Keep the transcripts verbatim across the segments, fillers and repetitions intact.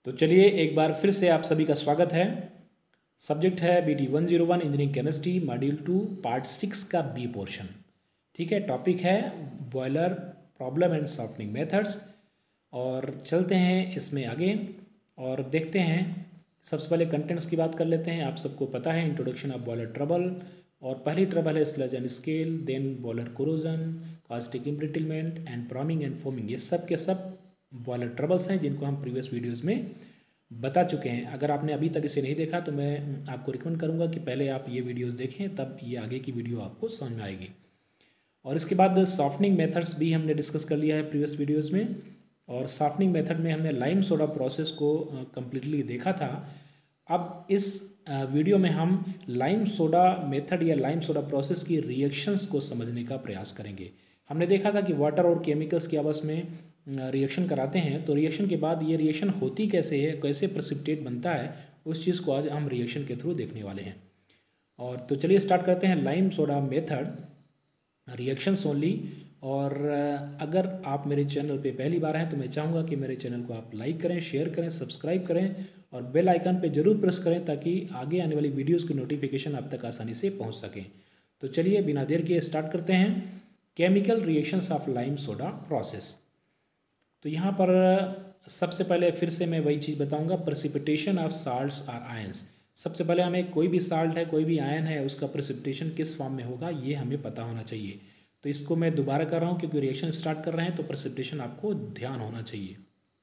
तो चलिए एक बार फिर से आप सभी का स्वागत है। सब्जेक्ट है B T one zero one engineering chemistry module two part six का बी पोर्शन। ठीक है, टॉपिक है boiler problem and softening methods. और चलते हैं इसमें आगे और देखते हैं। सबसे पहले कंटेंट्स की बात कर लेते हैं। आप सबको पता है इंट्रोडक्शन ऑफ बॉयलर ट्रबल, और पहली ट्रबल है sludge and scale, then boiler corrosion, caustic embrittlement and priming and foaming. ये सब के सब बॉयलर ट्रबल्स हैं जिनको हम प्रीवियस वीडियोस में बता चुके हैं। अगर आपने अभी तक इसे नहीं देखा तो मैं आपको रिकमेंड करूंगा कि पहले आप ये वीडियोस देखें, तब ये आगे की वीडियो आपको समझ में आएगी। और इसके बाद सॉफ्टनिंग मेथड्स भी हमने डिस्कस कर लिया है प्रीवियस वीडियोस में। और सॉफ्टनिंग मेथड में हमने लाइम सोडा प्रोसेस को कम्प्लीटली देखा था। अब इस वीडियो में हम लाइम सोडा मेथड या लाइम सोडा प्रोसेस की रिएक्शंस को समझने का प्रयास करेंगे। हमने देखा था कि वाटर और केमिकल्स की आपस में रिएक्शन कराते हैं, तो रिएक्शन के बाद ये रिएक्शन होती कैसे है, कैसे प्रेसिपिटेट बनता है, उस चीज़ को आज हम रिएक्शन के थ्रू देखने वाले हैं। और तो चलिए स्टार्ट करते हैं lime soda method reactions only. और अगर आप मेरे चैनल पे पहली बार हैं तो मैं चाहूँगा कि मेरे चैनल को आप लाइक करें, शेयर करें, सब्सक्राइब करें और बेल आइकन पे जरूर प्रेस करें ताकि आगे आने वाली वीडियोस की नोटिफिकेशन आप तक आसानी से पहुँच सकें। तो चलिए बिना देर किए स्टार्ट करते हैं chemical reactions of lime soda process. तो यहाँ पर सबसे पहले फिर से मैं वही चीज़ बताऊँगा, प्रेसिपिटेशन ऑफ साल्ट्स और आयंस। सबसे पहले हमें कोई भी साल्ट है, कोई भी आयन है, उसका प्रेसिपिटेशन किस फॉर्म में होगा ये हमें पता होना चाहिए। तो इसको मैं दोबारा कर रहा हूँ क्योंकि रिएक्शन स्टार्ट कर रहे हैं तो प्रेसिपिटेशन आपको ध्यान होना चाहिए।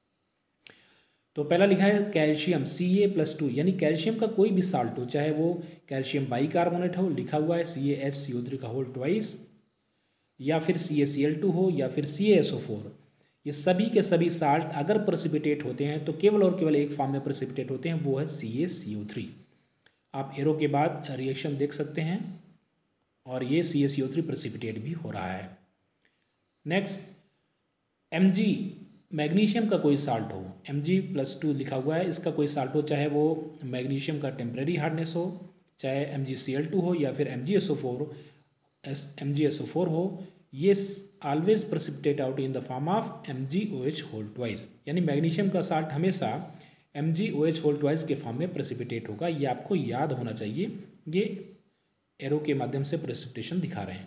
तो पहला लिखा है calcium C A plus two, यानी कैल्शियम का कोई भी साल्ट हो, चाहे वो कैल्शियम बाइकार्बोनेट हो, लिखा हुआ है C A H C O three का होल ट्वाइस, या फिर सी ए सी एल टू हो, या फिर सी ए एस ओ फोर। ये सभी के सभी साल्ट अगर प्रेसिपिटेट होते हैं तो केवल और केवल एक फॉर्म में प्रेसिपिटेट होते हैं, वो है C A C O three. आप एरो के बाद रिएक्शन देख सकते हैं और ये C A C O three precipitate भी हो रहा है। नेक्स्ट एम जी, मैग्नीशियम का कोई साल्ट हो, एम जी प्लस टू लिखा हुआ है, इसका कोई साल्ट हो, चाहे वो मैग्नीशियम का टेम्परेरी हार्डनेस हो, चाहे M G C L two हो या फिर M G S O four S M G S O four हो, ये always precipitate out in the form of M G O H whole twice. यानी magnesium का salt हमेशा M G O H whole twice के form में precipitate होगा, ये आपको याद होना चाहिए। ये एरो के माध्यम से प्रेसिपिटेशन दिखा रहे हैं।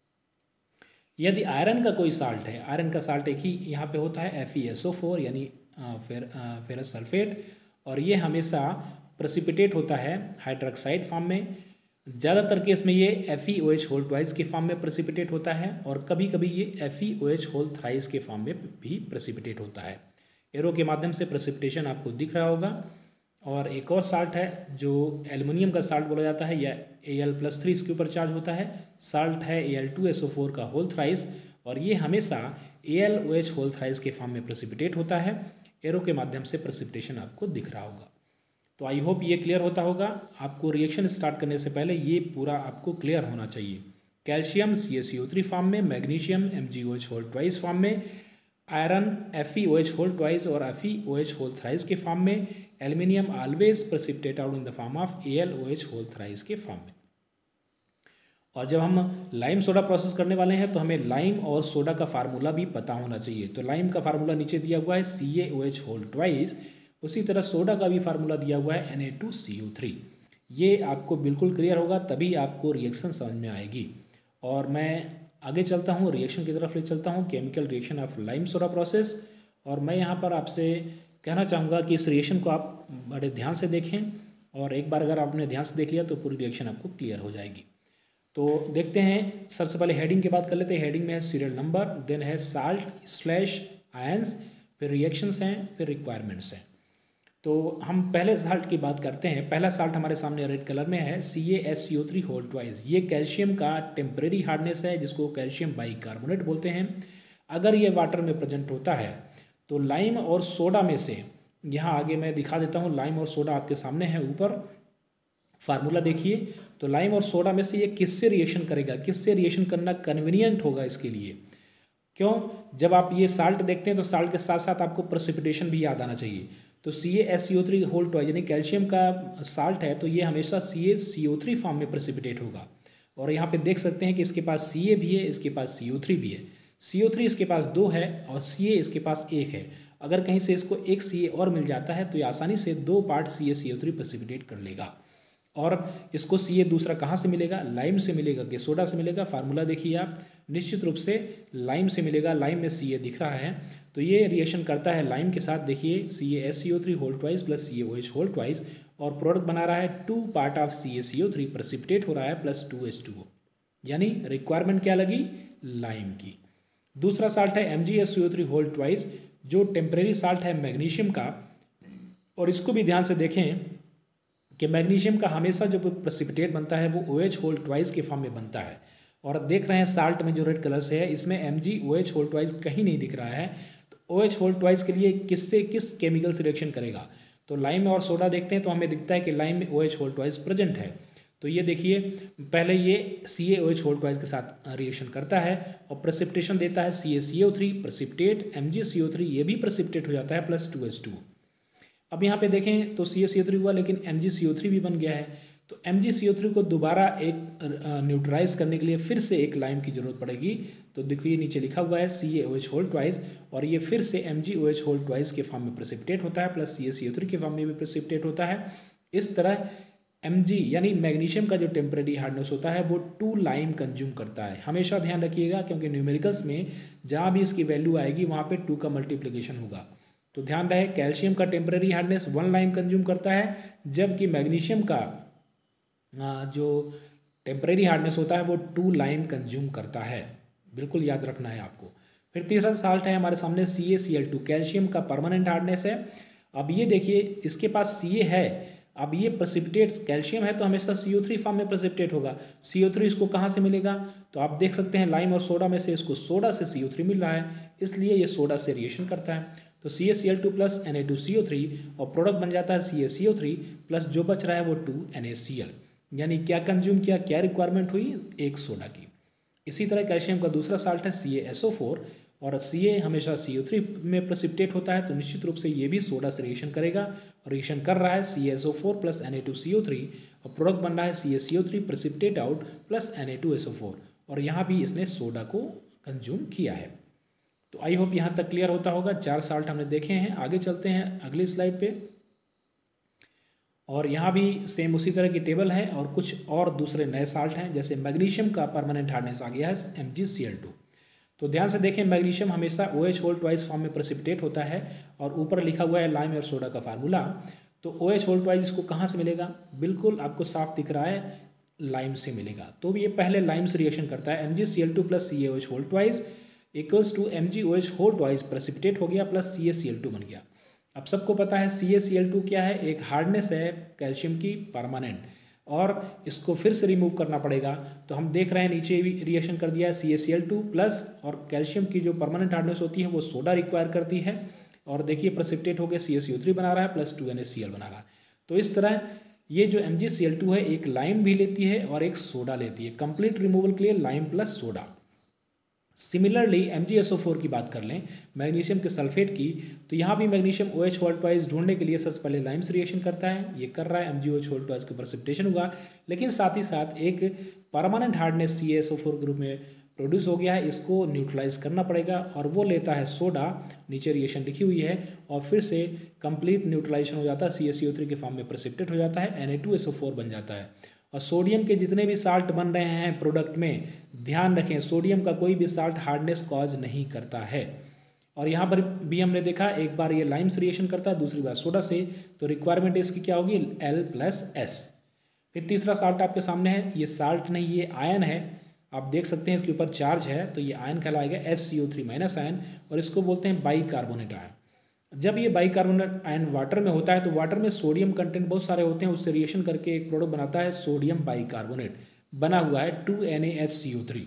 यदि आयरन का कोई साल्ट है, आयरन का साल्ट एक ही यहाँ पे होता है F E S O four, यानी फेर फेरस सल्फेट, और ये हमेशा प्रेसिपिटेट होता है हाइड्रोक्साइड फॉर्म में। ज़्यादातर केस में ये F E O H whole twice के फॉर्म में प्रेसिपिटेट होता है, और कभी कभी ये F E O H whole thrice के फॉर्म में भी प्रेसिपिटेट होता है। एरो के माध्यम से प्रेसिपिटेशन आपको दिख रहा होगा। और एक और साल्ट है जो एल्युमिनियम का साल्ट बोला जाता है, या ए एल प्लस थ्री इसके ऊपर चार्ज होता है। साल्ट है A L two S O four का होल थ्राइस, और ये हमेशा A L O H whole thrice के फॉर्म में प्रेसिपिटेट होता है। एरो के माध्यम से प्रेसिपिटेशन आपको दिख रहा होगा। तो आई होप ये क्लियर होता होगा। आपको रिएक्शन स्टार्ट करने से पहले ये पूरा आपको क्लियर होना चाहिए। Calcium C A C O three form में, magnesium M G O H whole twice form में, iron F E O H whole twice और F E O H whole thrice के फॉर्म में, aluminium always precipitate out in the form of A L O H whole thrice के form में। और जब हम lime soda process करने वाले हैं तो हमें लाइम और सोडा का फार्मूला भी पता होना चाहिए। तो लाइम का फार्मूला नीचे दिया हुआ है C A O H whole twice, उसी तरह सोडा का भी फार्मूला दिया हुआ है N A two C O three. ये आपको बिल्कुल क्लियर होगा, तभी आपको रिएक्शन समझ में आएगी। और मैं आगे चलता हूँ, रिएक्शन की तरफ ले चलता हूँ, chemical reaction of lime soda process. और मैं यहाँ पर आपसे कहना चाहूँगा कि इस रिएक्शन को आप बड़े ध्यान से देखें, और एक बार अगर आपने ध्यान से देख लिया तो पूरी रिएक्शन आपको क्लियर हो जाएगी। तो देखते हैं, सबसे पहले हेडिंग की बात कर लेते हैं। हेडिंग में है सीरियल नंबर, देन है साल्ट स्लैश आयंस, फिर रिएक्शंस हैं, फिर रिक्वायरमेंट्स हैं। तो हम पहले साल्ट की बात करते हैं। पहला साल्ट हमारे सामने रेड कलर में है C A S C O three whole twice. ये कैल्शियम का टेम्परेरी हार्डनेस है जिसको कैल्शियम बाइकार्बोनेट बोलते हैं। अगर ये वाटर में प्रेजेंट होता है तो लाइम और सोडा में से, यहाँ आगे मैं दिखा देता हूँ, लाइम और सोडा आपके सामने है, ऊपर फार्मूला देखिए। तो लाइम और सोडा में से ये किससे रिएक्शन करेगा, किससे रिएक्शन करना कन्वीनियंट होगा इसके लिए। क्यों, जब आप ये साल्ट देखते हैं तो साल्ट के साथ साथ आपको प्रेसिपिटेशन भी याद आना चाहिए। तो C A S C O three whole twice यानी कैल्शियम का साल्ट है, तो ये हमेशा C A C O three form में प्रेसिपिटेट होगा। और यहाँ पे देख सकते हैं कि इसके पास सी ए भी है, इसके पास सी ओ थ्री भी है। सी ओ थ्री इसके पास दो है और सी ए इसके पास एक है। अगर कहीं से इसको एक सी ए और मिल जाता है तो ये आसानी से दो part C A C O three precipitate कर लेगा। और इसको सी ए दूसरा कहाँ से मिलेगा, लाइम से मिलेगा कि सोडा से मिलेगा। फार्मूला देखिए आप, निश्चित रूप से लाइम से मिलेगा। लाइम में सी ए दिख रहा है तो ये रिएक्शन करता है लाइम के साथ, देखिए C A S C O three whole twice plus C A O H whole twice, और प्रोडक्ट बना रहा है two part of C A C O three precipitate हो रहा है plus two H two O, यानी रिक्वायरमेंट क्या लगी, लाइम की। दूसरा साल्ट है M G S C O three whole twice, जो टेम्परेरी साल्ट है मैग्नीशियम का, और इसको भी ध्यान से देखें कि मैग्नीशियम का हमेशा जो प्रेसिपिटेट बनता है वो ओ एच होल ट्वाइस के फॉर्म में बनता है। और देख रहे हैं साल्ट में जो रेड कलर से है इसमें M G O H whole twice कहीं नहीं दिख रहा है। तो ओ एच होल ट्वाइस के लिए किससे किस केमिकल से रिएक्शन करेगा, तो लाइम और सोडा देखते हैं तो हमें दिखता है कि लाइम में O H whole twice present है। तो ये देखिए पहले ये C A O H whole twice के साथ रिएक्शन करता है और प्रेसिपिटेशन देता है C A C O three precipitate, M G C O three ये भी प्रेसिपिटेट हो जाता है प्लस टू एच टू। अब यहाँ पे देखें तो C A C O three हुआ लेकिन M G C O three भी बन गया है। तो M G C O three को दोबारा एक न्यूट्रलाइज करने के लिए फिर से एक लाइम की जरूरत पड़ेगी। तो देखिए नीचे लिखा हुआ है C A O H whole twice, और ये फिर से M G O H whole twice के फॉर्म में प्रेसिपिटेट होता है plus C A C O three के फॉर्म में भी प्रेसिपिटेट होता है। इस तरह एम जी यानी मैग्नीशियम का जो टेम्परेरी हार्डनेस होता है वो टू लाइम कंज्यूम करता है। हमेशा ध्यान रखिएगा क्योंकि न्यूमेरिकल्स में जहाँ भी इसकी वैल्यू आएगी वहाँ पे टू का मल्टीप्लिकेशन होगा। तो ध्यान रहे कैल्शियम का temporary hardness one lime consume करता है, जबकि मैग्नीशियम का जो टेम्परेरी हार्डनेस होता है वो टू लाइम कंज्यूम करता है, बिल्कुल याद रखना है आपको। फिर तीसरा साल्ट है हमारे सामने C A C L two, calcium का परमानेंट हार्डनेस है। अब ये देखिए इसके पास सी ए है, अब ये प्रेसिपिटेट कैल्शियम है तो हमेशा सी ओ थ्री फॉर्म में प्रेसिपिटेट होगा। सी ओ थ्री इसको कहाँ से मिलेगा, तो आप देख सकते हैं लाइम और सोडा में से इसको सोडा से सी ओ थ्री मिल रहा है, इसलिए ये सोडा से रिएक्शन करता है। तो C A C L two plus N A two C O three और प्रोडक्ट बन जाता है C A C O three plus जो बच रहा है वो two N A C L, यानी क्या कंज्यूम किया, क्या रिक्वायरमेंट हुई, एक सोडा की। इसी तरह कैल्शियम का दूसरा साल्ट है C A S O four, और सी ए हमेशा सी ओ थ्री में प्रेसिपिटेट होता है तो निश्चित रूप से ये भी सोडा से रिएक्शन करेगा, और रिएक्शन कर रहा है C A S O four plus N A two C O three, और प्रोडक्ट बन रहा है C A C O three precipitate out plus N A two S O four, और यहाँ भी इसने सोडा को कंज्यूम किया है। तो आई होप यहाँ तक क्लियर होता होगा। चार साल्ट हमने देखे हैं। आगे चलते हैं अगली स्लाइड पे, और यहाँ भी सेम उसी तरह की टेबल है और कुछ और दूसरे नए साल्ट हैं। जैसे मैग्नीशियम का परमानेंट हार्डनेस आ गया है M G C L two. तो ध्यान से देखें मैग्नीशियम हमेशा O H whole twice form में प्रेसिपिटेट होता है, और ऊपर लिखा हुआ है लाइम और सोडा का फार्मूला। तो ओ एच होल ट्वाइस इसको कहाँ से मिलेगा, बिल्कुल आपको साफ दिख रहा है, लाइम से मिलेगा। तो ये पहले लाइम से रिएक्शन करता है, M G C L two plus C A O H whole twice equals to M G O H whole twice precipitate हो गया plus C A C L two बन गया। अब सबको पता है C A C L to क्या है, एक हार्डनेस है कैल्शियम की परमानेंट, और इसको फिर से रिमूव करना पड़ेगा। तो हम देख रहे हैं नीचे भी रिएक्शन कर दिया है C A C L two plus, और कैल्शियम की जो परमानेंट हार्डनेस होती है वो सोडा रिक्वायर करती है, और देखिए प्रेसिपिटेट होकर सी ए सी ओ थ्री बना रहा है plus two N A C L बना रहा है। तो इस तरह ये जो M G C L two है एक लाइम भी लेती है और एक सोडा लेती है, कंप्लीट रिमूवल के लिए lime plus soda. Similarly M G S O four की बात कर लें मैग्नीशियम के सल्फेट की, तो यहाँ भी magnesium O H whole twice ढूंढने के लिए सबसे पहले लाइम से रिएक्शन करता है, ये कर रहा है M G O H whole twice का प्रेसिपिटेशन हुआ, लेकिन साथ ही साथ एक permanent hardness C A S O four group में प्रोड्यूस हो गया है, इसको न्यूट्रलाइज करना पड़ेगा, और वो लेता है सोडा, नीचे रिएक्शन लिखी हुई है, और फिर से कंप्लीट न्यूट्रलाइजेशन हो जाता है, C A C O three के फॉर्म में प्रेसिपिटेट हो जाता है, N A two S O four बन जाता है। और सोडियम के जितने भी साल्ट बन रहे हैं प्रोडक्ट में, ध्यान रखें सोडियम का कोई भी साल्ट हार्डनेस कॉज नहीं करता है। और यहाँ पर भी हमने देखा एक बार ये लाइम से रिएक्शन करता है, दूसरी बार सोडा से, तो रिक्वायरमेंट इसकी क्या होगी, एल प्लस एस। फिर तीसरा साल्ट आपके सामने है, ये साल्ट नहीं ये आयन है, आप देख सकते हैं इसके ऊपर चार्ज है, तो ये आयन कहलाएगा S C O three minus ion, और इसको बोलते हैं बाई कार्बोनेट आयन। जब ये बाई कार्बोनेट आयन वाटर में होता है तो वाटर में सोडियम कंटेंट बहुत सारे होते हैं, उससे रिएक्शन करके एक प्रोडक्ट बनाता है सोडियम बाई कार्बोनेट, बना हुआ है two N A H C O three.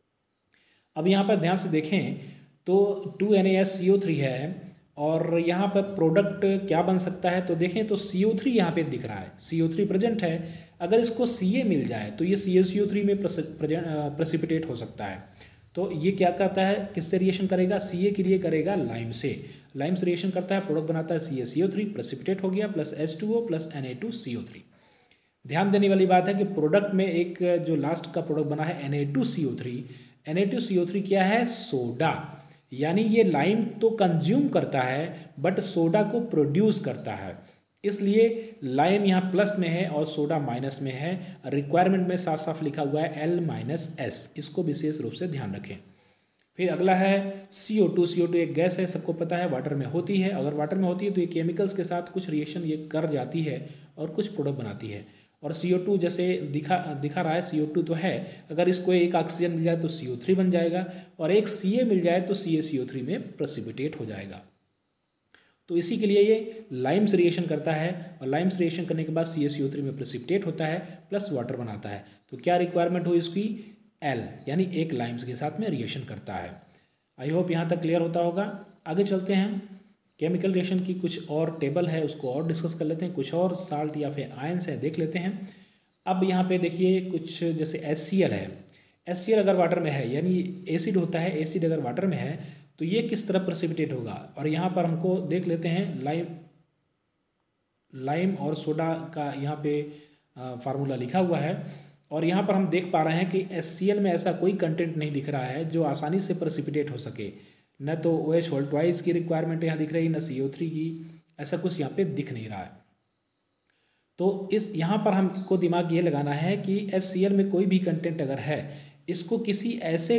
अब यहाँ पर ध्यान से देखें तो two N A H C O three है, और यहाँ पर प्रोडक्ट क्या बन सकता है, तो देखें तो सी ओ थ्री यहाँ पे दिख रहा है, सी ओ थ्री प्रेजेंट है, अगर इसको सी ए मिल जाए तो ये C A C O three में प्रेसिपिटेट हो सकता है। तो ये क्या करता है, किससे रिएक्शन करेगा, सी ए के लिए करेगा लाइम से, लाइम से रिएक्शन करता है, प्रोडक्ट बनाता है C A C O three precipitate हो गया plus H two O plus N A two C O three. ध्यान देने वाली बात है कि प्रोडक्ट में एक जो लास्ट का प्रोडक्ट बना है N A two C O three, N A two C O three क्या है, सोडा, यानी ये लाइम तो कंज्यूम करता है बट सोडा को प्रोड्यूस करता है, इसलिए लाइम यहाँ प्लस में है और सोडा माइनस में है। रिक्वायरमेंट में साफ साफ लिखा हुआ है एल माइनस एस, इसको विशेष रूप से ध्यान रखें। फिर अगला है C O two. C O two एक गैस है, सबको पता है वाटर में होती है। अगर वाटर में होती है तो ये केमिकल्स के साथ कुछ रिएक्शन ये कर जाती है और कुछ प्रोडक्ट बनाती है। और सी ओ टू जैसे दिखा दिखा रहा है, सी ओ टू तो है, अगर इसको एक ऑक्सीजन मिल जाए तो सी ओ थ्री बन जाएगा और एक सी ए मिल जाए तो C A C O three में प्रेसिपिटेट हो जाएगा। तो इसी के लिए ये लाइम्स रिएक्शन करता है और लाइम्स रिएक्शन करने के बाद सी ए सी ओ थ्री में प्रेसिपिटेट होता है प्लस वाटर बनाता है। तो क्या रिक्वायरमेंट हो इसकी, एल, यानी एक लाइम्स के साथ में रिएक्शन करता है। आई होप यहाँ तक क्लियर होता होगा। आगे चलते हैं, केमिकल रिएक्शन की कुछ और टेबल है उसको और डिस्कस कर लेते हैं, कुछ और साल्ट या फिर आयंस है देख लेते हैं। अब यहाँ पे देखिए कुछ जैसे एच सी एल है, एच सी एल अगर वाटर में है यानी एसिड होता है, एसिड अगर वाटर में है तो ये किस तरह प्रेसिपिटेट होगा। और यहाँ पर हमको देख लेते हैं लाइम लाइम और सोडा का यहाँ पे फार्मूला लिखा हुआ है और यहाँ पर हम देख पा रहे हैं कि एच सी एल में ऐसा कोई कंटेंट नहीं दिख रहा है जो आसानी से प्रेसिपिटेट हो सके। न तो ओ एच होल ट्वाइस की रिक्वायरमेंट यहाँ दिख रही, न सी ओ थ्री की, ऐसा कुछ यहाँ पे दिख नहीं रहा है। तो इस यहाँ पर हमको दिमाग ये लगाना है कि एच सी एल में कोई भी कंटेंट अगर है इसको किसी ऐसे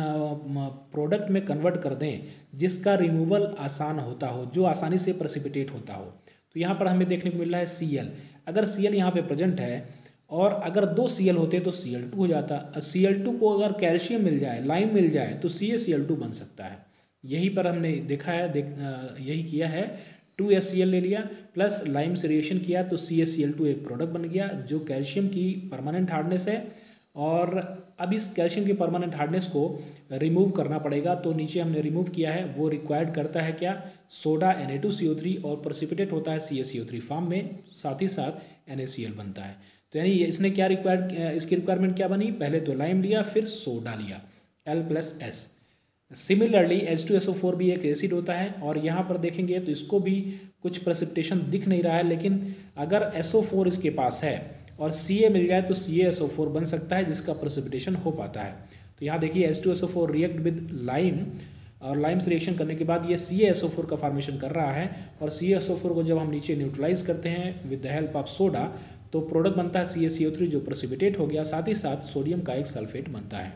प्रोडक्ट में कन्वर्ट कर दें जिसका रिमूवल आसान होता हो, जो आसानी से प्रेसिपिटेट होता हो। तो यहाँ पर हमें देखने को मिल रहा है सी एल। अगर सी एल यहाँ पे प्रेजेंट है और अगर दो सी एल होते तो सी एल टू हो जाता। सी एल टू को अगर कैल्शियम मिल जाए, लाइम मिल जाए तो C A C L two बन सकता है। यही पर हमने देखा है, देख यही किया है। टू एस सी एल ले लिया प्लस लाइम से रिएक्शन किया तो C A C L two एक प्रोडक्ट बन गया जो कैल्शियम की परमानेंट हार्डनेस है। और अब इस कैल्शियम की परमानेंट हार्डनेस को रिमूव करना पड़ेगा, तो नीचे हमने रिमूव किया है। वो रिक्वायर्ड करता है क्या, soda N A two C O three और प्रेसिपिटेट होता है C A C O three form में, साथ ही साथ एन ए सी एल बनता है। तो यानी इसने क्या रिक्वायर्ड, इसकी रिक्वायरमेंट क्या बनी, पहले तो लाइम लिया फिर सोडा लिया, L plus S. Similarly H two S O four भी एक एसिड होता है और यहाँ पर देखेंगे तो इसको भी कुछ प्रेसिपिटेशन दिख नहीं रहा है, लेकिन अगर एस ओ फोर इसके पास है और सी ए मिल जाए तो C A S O four बन सकता है जिसका प्रेसिपिटेशन हो पाता है। तो यहाँ देखिए H two S O four react with lime और लाइम से रिएक्शन करने के बाद ये C A S O four का फॉर्मेशन कर रहा है और सी ए एस ओ फोर को जब हम नीचे न्यूट्रलाइज करते हैं with the help of soda तो प्रोडक्ट बनता है C A C O three जो प्रेसिपिटेट हो गया, साथ ही साथ सोडियम का एक सल्फेट बनता है।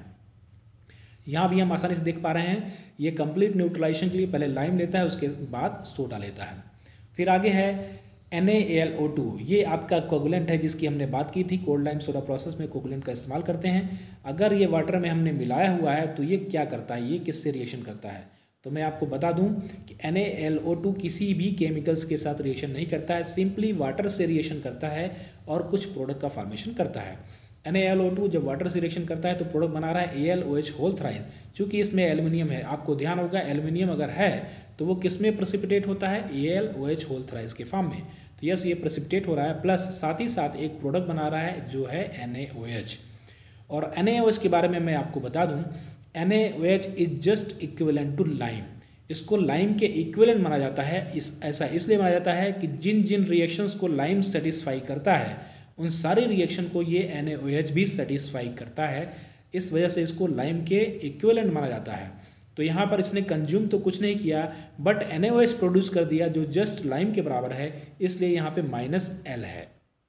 यहाँ भी हम आसानी से देख पा रहे हैं ये कंप्लीट न्यूट्रलाइजेशन के लिए पहले लाइम लेता है उसके बाद सोडा लेता है। फिर आगे है N A L O two, ये आपका कोगुलेंट है जिसकी हमने बात की थी। कोल्ड लाइम सोडा प्रोसेस में कोगुलेंट का इस्तेमाल करते हैं। अगर ये वाटर में हमने मिलाया हुआ है तो ये क्या करता है, ये किससे रिएक्शन करता है, तो मैं आपको बता दूं कि N A L O two किसी भी केमिकल्स के साथ रिएक्शन नहीं करता है, सिंपली वाटर से रिएक्शन करता है और कुछ प्रोडक्ट का फॉर्मेशन करता है। N A L O two जब वाटर से रिएक्शन करता है तो प्रोडक्ट बना रहा है A L O H whole thrice. चूँकि इसमें एल्युमिनियम है, आपको ध्यान होगा एल्युमिनियम अगर है तो वो किस में प्रेसिपिटेट होता है, A L O H whole thrice के फॉर्म में। तो यस ये प्रेसिपिटेट हो रहा है प्लस साथ ही साथ एक प्रोडक्ट बना रहा है जो है एन ए ओ एच। और एन ए ओ एच के बारे में मैं आपको बता दूं, N A O H is just equivalent to lime. इसको लाइम के इक्विवेलेंट माना जाता है। इस ऐसा इसलिए माना जाता है कि जिन जिन रिएक्शंस को लाइम सेटिस्फाई करता है उन सारे रिएक्शन को ये एन ए ओ एच भी सेटिस्फाई करता है। इस वजह से इसको लाइम के इक्विवेलेंट माना जाता है। तो यहाँ पर इसने कंज्यूम तो कुछ नहीं किया but N A O H produce कर दिया जो जस्ट लाइम के बराबर है, इसलिए यहाँ पे माइनस एल है।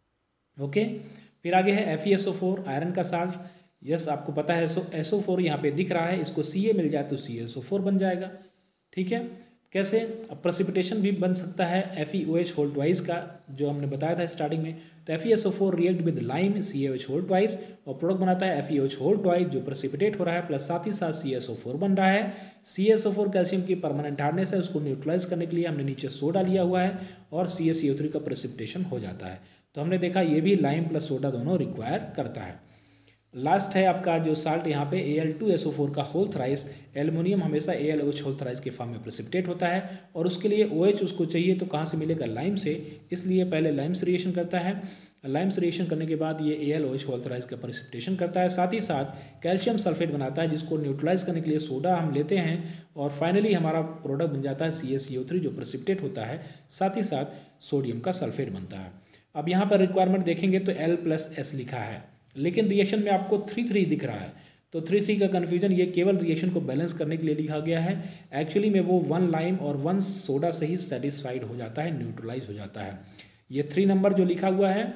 ओके, फिर आगे है F E S O four, iron का साल्ट। यस आपको पता है एस ओ फोर यहाँ पे दिख रहा है, इसको सी ए मिल जाए तो सी एस ओ फोर बन जाएगा। ठीक है, कैसे, अब प्रेसिपिटेशन भी बन सकता है F E O H whole twice का, जो हमने बताया था स्टार्टिंग में। तो F E S O four react with lime C A H whole twice और प्रोडक्ट बनाता है F E O H whole twice जो प्रेसिपिटेट हो रहा है प्लस साथ ही साथ सी एस ओ फोर बन रहा है। C S O four calcium की परमानेंट हार्डनेस है, उसको न्यूट्रलाइज करने के लिए हमने नीचे सोडा लिया हुआ है और सी ए सी ओ थ्री का प्रेसिपिटेशन हो जाता है। तो हमने देखा ये भी लाइम प्लस सोडा दोनों रिक्वायर करता है। लास्ट है आपका जो साल्ट यहाँ पे A L two S O four का होल थ्राइस। एल्युमिनियम हमेशा A L O H whole thrice के फॉर्म में प्रेसिपिटेट होता है और उसके लिए ओ एच उसको चाहिए तो कहाँ से मिलेगा, लाइम से। इसलिए पहले लाइम से रिएक्शन करता है, लाइम से रिएक्शन करने के बाद ये A L O H whole thrice का प्रेसिपिटेशन करता है, साथ ही साथ कैल्शियम सल्फेट बनाता है जिसको न्यूट्रलाइज करने के लिए सोडा हम लेते हैं और फाइनली हमारा प्रोडक्ट बन जाता है C A C O three जो प्रेसिपिटेट होता है, साथ ही साथ सोडियम का सल्फेट बनता है। अब यहाँ पर रिक्वायरमेंट देखेंगे तो एल प्लस एस लिखा है, लेकिन रिएक्शन में आपको थ्री थ्री दिख रहा है। तो तो थ्री थ्री का कन्फ्यूजन, ये केवल रिएक्शन को बैलेंस करने के लिए लिखा गया है। एक्चुअली में वो वन लाइम और वन सोडा से ही सेटिस्फाइड हो जाता है, न्यूट्रलाइज हो जाता है। ये थ्री नंबर जो लिखा हुआ है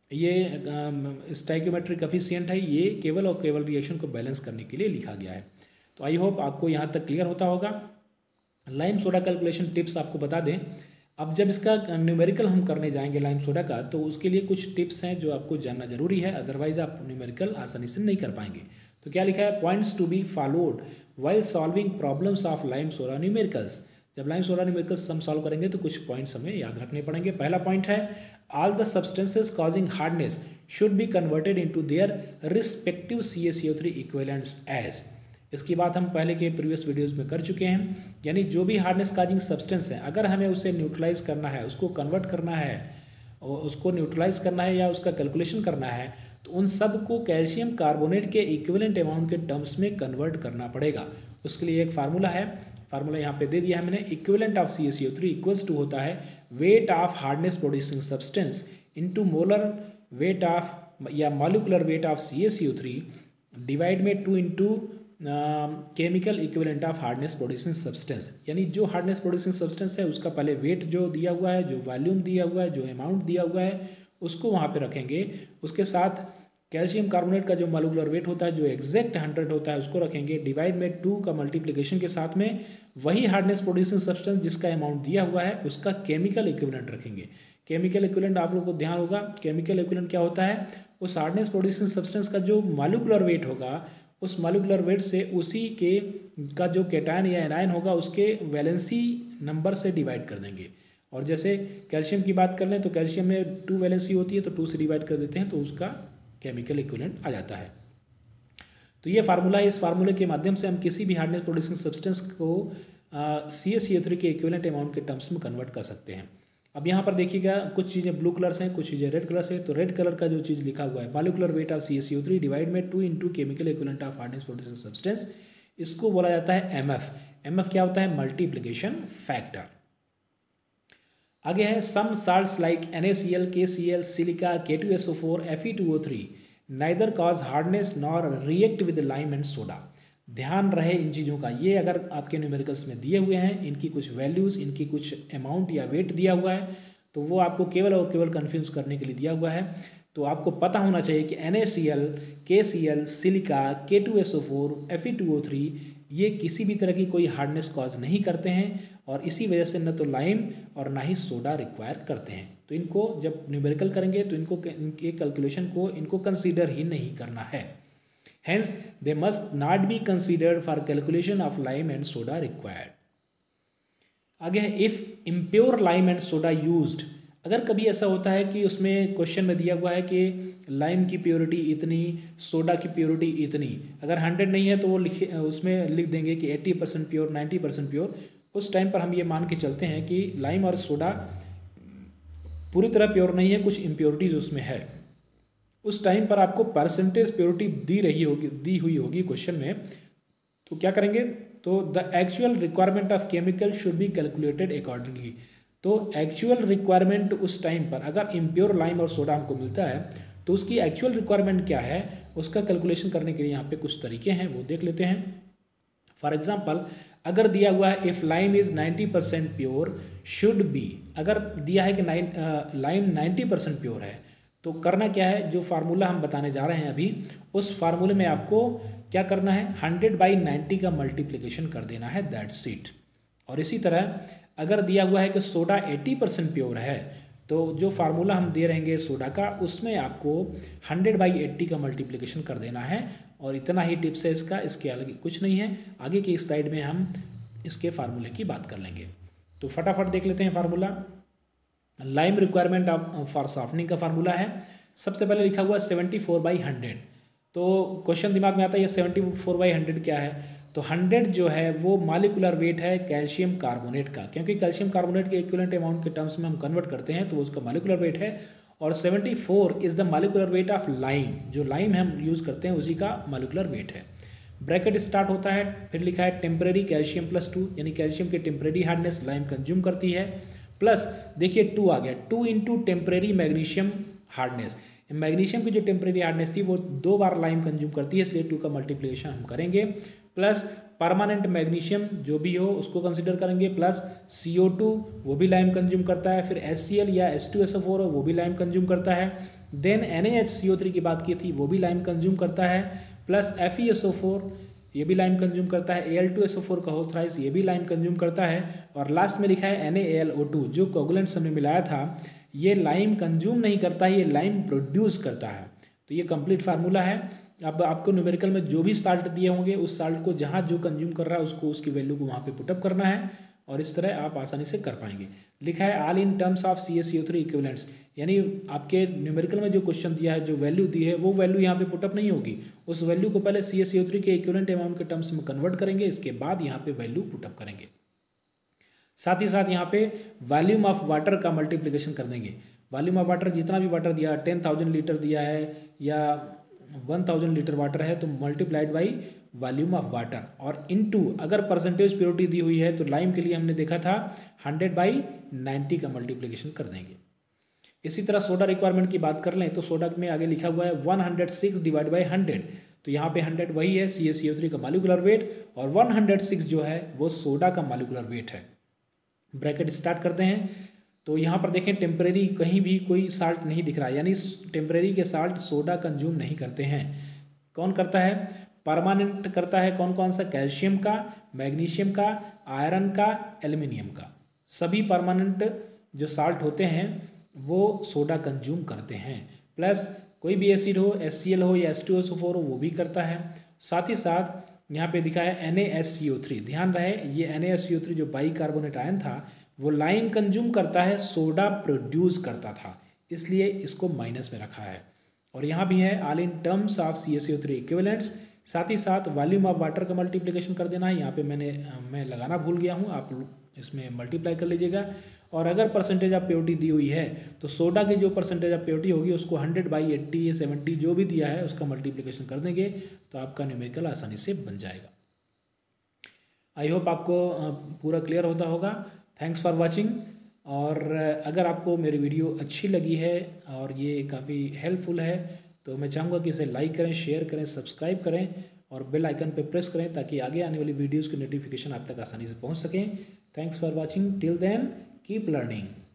ये स्टाइकियोमेट्रिक एफिशिएंट है, ये केवल और केवल रिएक्शन को बैलेंस करने के लिए लिखा गया है। तो आई होप आपको यहाँ तक क्लियर होता होगा। लाइम सोडा कैलकुलेशन टिप्स आपको बता दें, अब जब इसका न्यूमेरिकल हम करने जाएंगे लाइम सोडा का, तो उसके लिए कुछ टिप्स हैं जो आपको जानना जरूरी है, अदरवाइज आप न्यूमेरिकल आसानी से नहीं कर पाएंगे। तो क्या लिखा है, points to be followed while solving problems of lime soda numericals. जब लाइम सोडा न्यूमेरिकल्स हम सॉल्व करेंगे तो कुछ पॉइंट्स हमें याद रखने पड़ेंगे। पहला पॉइंट है, all the substances causing hardness should be converted into their respective C A C O three equivalents as. इसकी बात हम पहले के प्रीवियस वीडियोस में कर चुके हैं, यानी जो भी हार्डनेस काजिंग सब्सटेंस है, अगर हमें उसे न्यूट्रलाइज करना है, उसको कन्वर्ट करना है, और उसको न्यूट्रलाइज करना है या उसका कैलकुलेशन करना है, तो उन सब को कैल्शियम कार्बोनेट के इक्विवेलेंट अमाउंट के टर्म्स में कन्वर्ट करना पड़ेगा। उसके लिए एक फार्मूला है, फार्मूला यहाँ पे दे दिया है मैंने, equivalent of C A C O three equals to होता है weight of hardness producing substance into molar weight of या molecular weight of C A C O three divide में two into chemical equivalent of hardness producing substance. यानी जो hardness producing substance है उसका पहले wait जो दिया हुआ है, जो वॉल्यूम दिया हुआ है, जो अमाउंट दिया हुआ है, उसको वहाँ पे रखेंगे। उसके साथ कैल्शियम कार्बोनेट का जो मॉलिक्यूलर वेट होता है, जो एग्जैक्ट हंड्रेड होता है, उसको रखेंगे। डिवाइड में टू का मल्टीप्लिकेशन के साथ में वही हार्डनेस प्रोड्यूसिंग सब्सटेंस जिसका अमाउंट दिया हुआ है उसका केमिकल इक्विवेलेंट रखेंगे। केमिकल इक्विवेलेंट आप लोगों को ध्यान होगा, केमिकल इक्विवेलेंट क्या होता है, उस हार्डनेस प्रोड्यूसिंग सब्सटेंस का जो मॉलिक्यूलर वेट होगा, उस मॉलिक्यूलर वेट से उसी के का जो कैटायन या एनायन होगा उसके वैलेंसी नंबर से डिवाइड कर देंगे। और जैसे कैल्शियम की बात कर लें तो कैल्शियम में टू वैलेंसी होती है, तो टू से डिवाइड कर देते हैं तो उसका केमिकल इक्विवेलेंट आ जाता है। तो ये फार्मूला है, इस फार्मूले के माध्यम से हम किसी भी हार्डनेस प्रोड्यूसिंग सब्सटेंस को C A C O three के इक्विवेलेंट अमाउंट के टर्म्स में कन्वर्ट कर सकते हैं। अब यहाँ पर देखिएगा, कुछ चीज़ें ब्लू कलर से हैं, कुछ चीज़ें रेड कलर से। तो रेड कलर का जो चीज़ लिखा हुआ है, molecular weight of C A C O three divide में two into chemical equivalent of hardness producing substance, इसको बोला जाता है एम एफ। एम एफ क्या होता है, मल्टीप्लिकेशन फैक्टर। आगे है, some salts like N A C L, K C L, silica, K two S O four, F E two O three neither cause hardness nor react with lime and soda. ध्यान रहे इन चीज़ों का, ये अगर आपके numericals में दिए हुए हैं, इनकी कुछ वैल्यूज़, इनकी कुछ अमाउंट या वेट दिया हुआ है, तो वो आपको केवल और केवल कंफ्यूज करने के लिए दिया हुआ है। तो आपको पता होना चाहिए कि N A C L, K C L, silica, K two S O four, F E two O three ये किसी भी तरह की कोई हार्डनेस कॉज नहीं करते हैं, और इसी वजह से न तो लाइम और ना ही सोडा रिक्वायर करते हैं। तो इनको जब न्यूमेरिकल करेंगे तो इनको इनके कैलकुलेशन को इनको कंसीडर ही नहीं करना है। Hence, they must not be considered for calculation of lime and soda required. आगे है, if impure lime and soda used, अगर कभी ऐसा होता है कि उसमें क्वेश्चन में दिया हुआ है कि लाइम की प्योरिटी इतनी, सोडा की प्योरिटी इतनी, अगर हंड्रेड नहीं है तो वो लिखे उसमें लिख देंगे कि eighty percent pure, ninety percent pure. उस टाइम पर हम ये मान के चलते हैं कि लाइम और सोडा पूरी तरह प्योर नहीं है, कुछ इम्प्योरिटीज उसमें है। उस टाइम पर आपको परसेंटेज प्योरिटी दी रही होगी, दी हुई होगी क्वेश्चन में, तो क्या करेंगे, तो the actual requirement of chemical should be calculated accordingly. तो एक्चुअल रिक्वायरमेंट उस टाइम पर अगर इम्प्योर लाइम और सोडा हमको मिलता है तो उसकी एक्चुअल रिक्वायरमेंट क्या है, उसका कैलकुलेशन करने के लिए यहाँ पे कुछ तरीके हैं, वो देख लेते हैं। फॉर एग्जाम्पल, अगर दिया हुआ है if lime is ninety percent pure should be, अगर दिया है कि nine lime ninety percent pure है, तो करना क्या है, जो फार्मूला हम बताने जा रहे हैं अभी, उस फार्मूले में आपको क्या करना है, हंड्रेड बाई नाइन्टी का मल्टीप्लिकेशन कर देना है, दैट्स इट। और इसी तरह अगर दिया हुआ है कि सोडा एट्टी परसेंट प्योर है, तो जो फार्मूला हम दे रहेंगे सोडा का, उसमें आपको हंड्रेड बाई एट्टी का मल्टीप्लिकेशन कर देना है। और इतना ही टिप्स है इसका, इसके अलग कुछ नहीं है। आगे की स्लाइड में हम इसके फार्मूले की बात कर लेंगे। तो फटाफट देख लेते हैं formula. Lime requirement for softening का फार्मूला है, सबसे पहले लिखा हुआ है सेवेंटी फोर बाई हंड्रेड। तो क्वेश्चन दिमाग में आता है ये सेवेंटी फोर बाई हंड्रेड क्या है, तो हंड्रेड जो है वो मॉलिक्यूलर वेट है कैल्शियम कार्बोनेट का, क्योंकि कैल्शियम कार्बोनेट के इक्विवेलेंट अमाउंट के टर्म्स में हम कन्वर्ट करते हैं तो उसका मॉलिक्यूलर वेट है। और seventy four is the molecular weight of lime, जो लाइम हम यूज़ करते हैं उसी का मॉलिक्यूलर वेट है। ब्रैकेट स्टार्ट होता है, फिर लिखा है टेम्परेरी कैल्शियम प्लस टू, यानी कैल्शियम के टेम्परेरी हार्डनेस लाइम कंज्यूम करती है, प्लस देखिए टू आ गया, two into temporary magnesium hardness, magnesium की जो टेम्परेरी हार्डनेस थी वो दो बार लाइम कंज्यूम करती है, इसलिए टू का मल्टीप्लिकेशन हम करेंगे। प्लस परमानेंट मैग्नीशियम जो भी हो उसको कंसिडर करेंगे, प्लस सी ओ टू वो भी लाइम कंज्यूम करता है, फिर एच सी एल या H two S O four वो भी लाइम कंज्यूम करता है। Then N A H C O three की बात की थी वो भी लाइम कंज्यूम करता है, plus F E S O four ये भी लाइम कंज्यूम करता है, A L two S O four का होल थ्राइस ये भी लाइम कंज्यूम करता है, और लास्ट में लिखा है N A L O two जो कोगुलेंट्स हमने मिलाया था ये लाइम कंज्यूम नहीं करता है, ये लाइम प्रोड्यूस करता है। तो ये कंप्लीट फार्मूला है। अब आपको न्यूमेरिकल में जो भी साल्ट दिए होंगे उस साल्ट को जहाँ जो कंज्यूम कर रहा है उसको उसकी वैल्यू को वहाँ पे पुटअप करना है, और इस तरह आप आसानी से कर पाएंगे। लिखा है all in terms of C S C O three equivalents, यानी आपके न्यूमेरिकल में जो क्वेश्चन दिया है जो वैल्यू दी है वो वैल्यू यहाँ पे पुटअप नहीं होगी, उस वैल्यू को पहले C S C O three के इक्विवेलेंट अमाउंट के टर्म्स में कन्वर्ट करेंगे, इसके बाद यहाँ पे वैल्यू पुटअप करेंगे। साथ ही साथ यहाँ पे वॉल्यूम ऑफ वाटर का मल्टीप्लिकेशन कर देंगे। वॉल्यूम ऑफ वाटर जितना भी वाटर दिया है, टेन थाउजेंड लीटर दिया है या वन थाउजेंड लीटर वाटर है तो multiplied by volume of water, और इनटू अगर परसेंटेज प्योरिटी दी हुई है तो लाइम के लिए हमने देखा था हंड्रेड बाई नाइन्टी का मल्टीप्लिकेशन कर देंगे। इसी तरह सोडा रिक्वायरमेंट की बात कर लें तो सोडा में आगे लिखा हुआ है one hundred six divide by hundred, तो यहाँ पे हंड्रेड वही है C S C O three का मॉलिक्यूलर वेट, और वन हंड्रेड सिक्स जो है वो सोडा का मॉलिक्यूलर वेट है। ब्रैकेट स्टार्ट करते हैं तो यहाँ पर देखें टेम्परेरी कहीं भी कोई साल्ट नहीं दिख रहा है, यानी टेम्परेरी के साल्ट सोडा कंज्यूम नहीं करते हैं। कौन करता है? परमानेंट करता है। कौन कौन सा? कैल्शियम का, मैग्नीशियम का, आयरन का, एल्युमिनियम का। सभी परमानेंट जो साल्ट होते हैं वो सोडा कंज्यूम करते हैं। प्लस कोई भी एसिड हो, एच सी एल हो या H two S O four हो वो भी करता है। साथ ही साथ यहाँ पे दिखा है N A H C O three, ध्यान रहे ये N A H C O three जो बाई कार्बोनेट आयन था वो लाइम कंज्यूम करता है, सोडा प्रोड्यूस करता था, इसलिए इसको माइनस में रखा है। और यहाँ भी है all in terms of C S C O three equivalents. साथ ही साथ वॉल्यूम ऑफ वाटर का मल्टीप्लिकेशन कर देना है, यहाँ पे मैंने मैं लगाना भूल गया हूँ, आप इसमें मल्टीप्लाई कर लीजिएगा। और अगर परसेंटेज ऑफ प्योरिटी दी हुई है तो सोडा की जो परसेंटेज ऑफ प्योरिटी होगी उसको हंड्रेड बाई एट्टी या सेवेंटी जो भी दिया है उसका मल्टीप्लिकेशन कर देंगे तो आपका न्यूमेरिकल आसानी से बन जाएगा। आई होप आपको पूरा क्लियर होता होगा। Thanks for watching. और अगर आपको मेरी वीडियो अच्छी लगी है और ये काफ़ी हेल्पफुल है तो मैं चाहूँगा कि इसे लाइक करें, शेयर करें, सब्सक्राइब करें और बेल आइकन पर प्रेस करें ताकि आगे आने वाली वीडियोज़ की नोटिफिकेशन आप तक आसानी से पहुँच सकें। Thanks for watching. Till then keep learning.